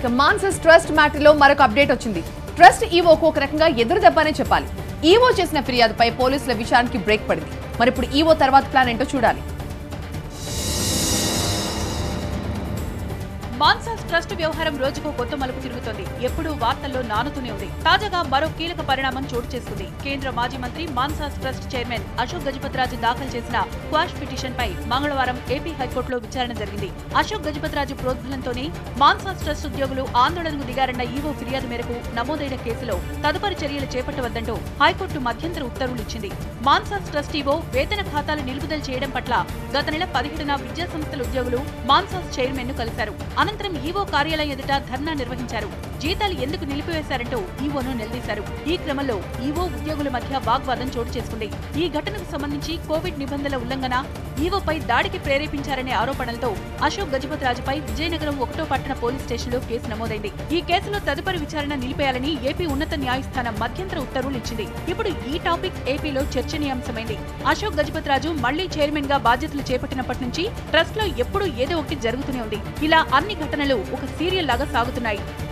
MANSAS trust మ్యాటర్లో మరొక update వచ్చింది. Trust ఈవోకు ఒక రకంగా ఎదురు దెబ్బనే చెప్పాలి. ఈవో చేసిన ఫిర్యాదుపై పోలీసుల విషయానికి బ్రేక్ పడింది. మరి ఇప్పుడు ఈవో తర్వాత ప్లాన్ ఏంటో చూడాలి. మాన్సాస్ ట్రస్ట్ వ్యవహారం రోజుకు కొత్త మలుపు తిరుగుతోంది. ఎప్పుడూ వార్తల్లో నానుతూనే ఉంది. తాజాగా మరో కీలక పరిణామం చోటు చేసుకుంది. కేంద్ర మాజీ మంత్రి మాన్సాస్ ట్రస్ట్ చైర్మన్ అశోక్ గజపతిరాజు దాఖలు చేసిన క్వాష్ పిటిషన్ పై మంగళవారం ఏపీ హైకోర్టులో విచారణ జరిగింది. అశోక్ గజపతిరాజు ప్రోద్బలంతోనే మాన్సాస్ ట్రస్ట్ ఉద్యోగులు ఆందోళనకు దిగారన్న ఈవో ఫిర్యాదు మేరకు నమోదైన కేసులో తదుపరి చర్యలు చేపట్టవద్దంటూ హైకోర్టు మధ్యంతర ఉత్తర్వులు ఇచ్చింది. మాన్సాస్ ట్రస్ట్ ఈవో వేతన ఖాతాలు నిలుపుదల చేయడం పట్ల గత నెల 17న విద్యా సంస్థల ఉద్యోగులు మాన్సాస్ చైర్మన్ ను కలిశారు. అనంతరం ఈవో కార్యాలయం ఎదుట ధర్నా నిర్వహించారు. జీతాలు ఎందుకు నిలిపివేశారంటూ ఈవోను నిలదీశారు. ఈ క్రమంలో ఈవో ఉద్యోగుల మధ్య వాగ్వాదం చోటు చేసుకుంది. ఈ ఘటనకు సంబంధించి కోవిడ్ నిబంధనల ఉల్లంఘన, ఈవోపై దాడికి ప్రేరేపించారనే ఆరోపణలతో అశోక్ గజపతిరాజుపై విజయనగరం 1వ పట్టణ పోలీస్ స్టేషన్లో కేసు నమోదైంది. ఈ కేసులో తదుపరి విచారణ నిలిపేయాలని ఏపీ ఉన్నత న్యాయస్థానం మధ్యంతర ఉత్తర్వులు ఇచ్చింది. ఇప్పుడు ఈ టాపిక్ ఏపీలో చర్చనీయాంశమైంది. అశోక్ గజపతిరాజు మళ్లీ చైర్మన్ గా బాధ్యతలు చేపట్టినప్పటి నుంచి ట్రస్ట్ లో ఎప్పుడూ ఏదో ఒకటి జరుగుతూనే ఉంది. ఇలా అన్ని ఘటనలు ఒక సీరియల్ లాగా సాగుతున్నాయి.